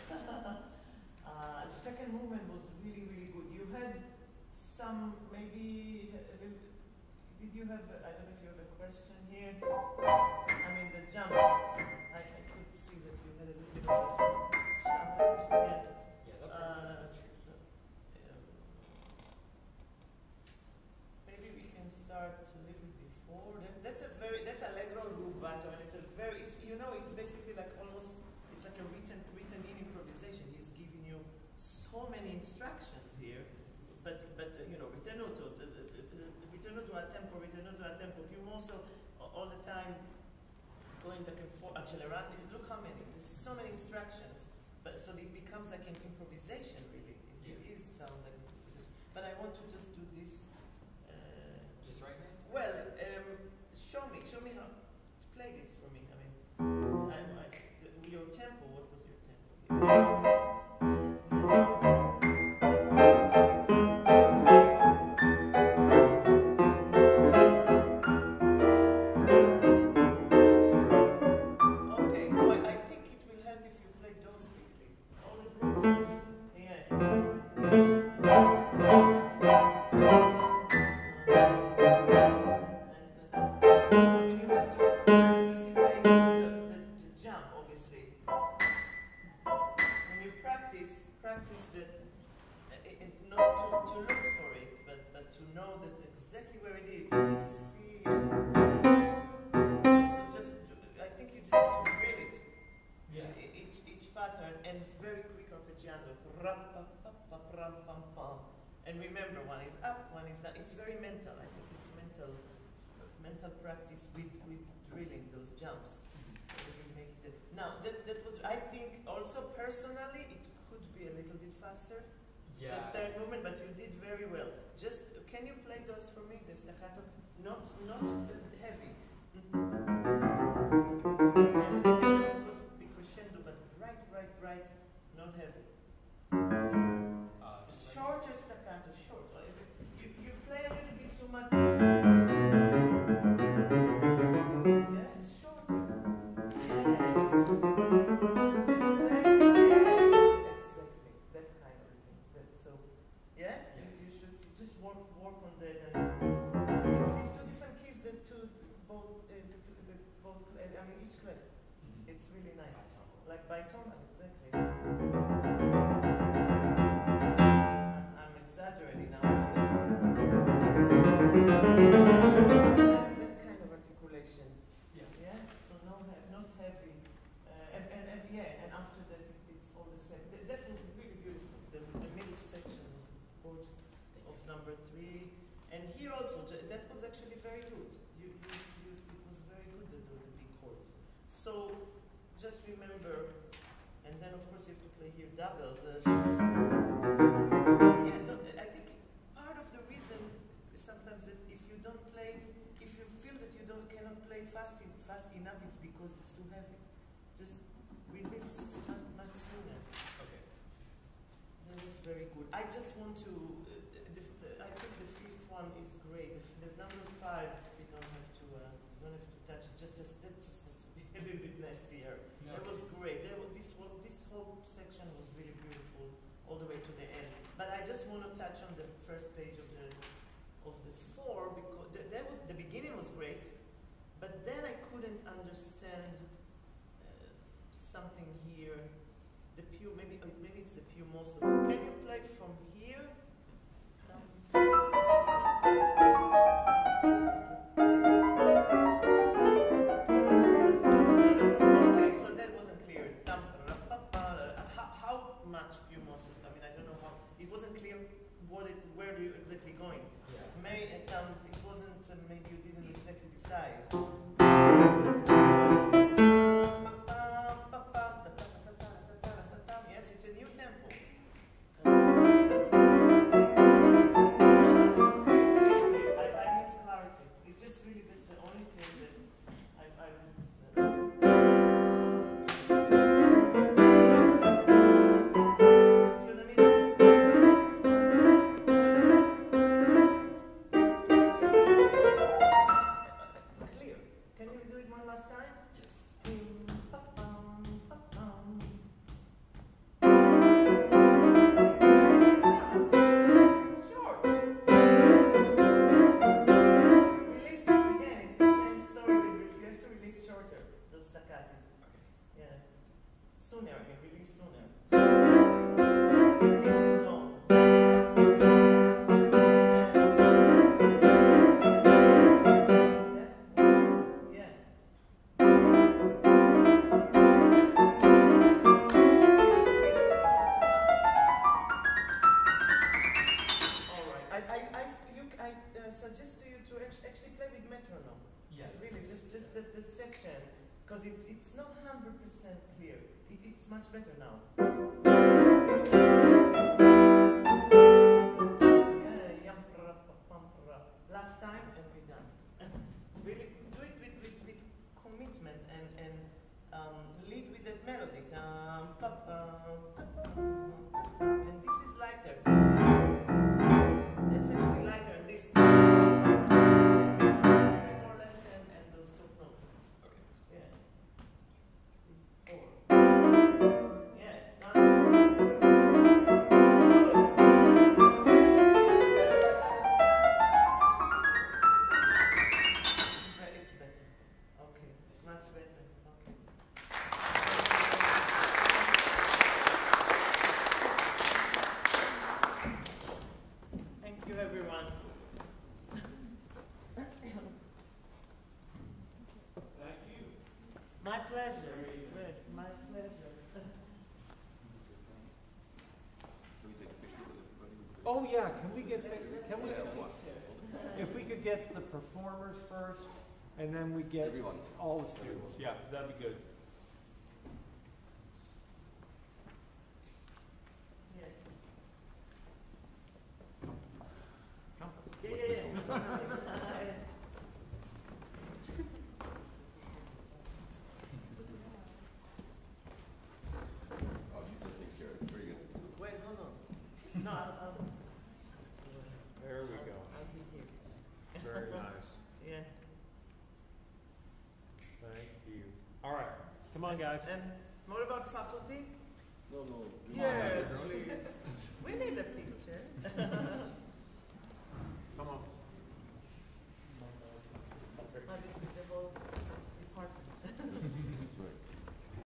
uh, second movement was really really good. You had some maybe. A little, did you have? A, I don't know if you have a question here. I mean the jump. I, I could see that you had a little bit of a jump. Yeah. Yeah, that part's Uh, definitely tricky. Maybe we can start a little before. That, that's a very that's allegro rubato, and it's a very it's you know it's basically like almost it's like a written written in improvisation. He's giving you so many instructions here, but but uh, you know ritenuto, the, the, the, the, ritenuto a tempo, ritenuto a tempo, più mosso all the time, going back and forth, accelerando. Look how many. There's so many instructions, but so it becomes like an improvisation really. It Yeah. is sound like improvisation. But I want to just do this. Uh, Just right hand? well, um, show me, show me how. Play this for me. I mean, I, I, the, your tempo. What was your tempo? Okay, so I, I think it will help if you play those quickly. All the group. Yeah. And remember, one is up, one is down. It's very mental. I think it's mental, mental practice with, with drilling those jumps. Really make it. Now, that, that was, I think, also personally, it could be a little bit faster. Yeah. The third movement, but you did very well. Just, can you play those for me, the staccato? Not, not heavy. And of course, be crescendo, but bright, bright, bright, not heavy. Uh, just like- Shorter staccato, short. Uh, You, you play a little bit too much. Yes, shorter. Yes. Exactly. Yes, exactly. That kind of thing. That's so. Yeah? Yeah. You, you should just work work on that. And it's, it's two different keys. The two both. Uh, the two, the both. Uh, I mean each clef. Mhm. It's really nice. Bitonal. Like bitonal, exactly. I'm exaggerating now. That, that kind of articulation. Yeah. Yeah? So no, he- not heavy. Uh, and, and, and yeah, and after that it, it's all the same. Th- that was really beautiful. The, the middle section was gorgeous of number three. And here also, j- that was actually very good. You, you, you, it was very good, the, the big chords. So just remember, and then of course you have to play here doubles. Uh, yeah, no, I think part of the reason sometimes that if you don't play, if you feel that you don't cannot play fast in, fast enough, it's because it's too heavy. Just release much, much sooner. Okay. That was very good. I just want to. Uh, the, the, I think the fifth one is great. The, the number five, we don't have to. Uh, don't have to touch it. Just as that just has to be a little bit nastier. No. It was great. There was, this one, this whole section was really beautiful all the way to the end. But I just want to touch on the first page of the of the four because th- that was the beginning was great, but then I couldn't understand uh, something here. The più maybe uh, maybe it's the più mosso. Can you play from here? Um, Okay, so that wasn't clear. Dum, ra, pa, pa, ra. How, how much più mosso? I mean, I don't know how. It wasn't clear what it, where are you exactly going. Yeah. May, um, it wasn't. Uh, maybe you didn't exactly decide. Yes, it's a new tempo. I, I miss clarity. It's just really that's the only thing that I. I See what I mean? metronome. Yeah. that's Really, it. just just that, that section, because it's it's not hundred percent clear. It, it's much better now. Yeah, yum, pra, pa, pum, pra. Last time and we're done. Really do it with, with, with commitment and and um, lead with that melody. Dum, pa, pum, pa, pum, pa, pum. And this is lighter. That's actually lighter, and this. More left hand and those top notes. Okay. Yeah. Four. Yeah. It's better. Okay. It's much better. Okay. Thank you, everyone. Thank you. My pleasure. Good. My pleasure. Oh yeah, can we get, the- can we, if we could get the performers first, and then we get Everyone. all the students, yeah, that'd be good. Yeah. Come. Yeah, yeah, yeah. Oh, you did take care of it. Very good. Wait, hold on. No, I'll, I'll, There we go. I'll be here. Very nice. Yeah. Thank you. All right, come on, guys. And what about faculty? No, no. Yes, please. We need a picture.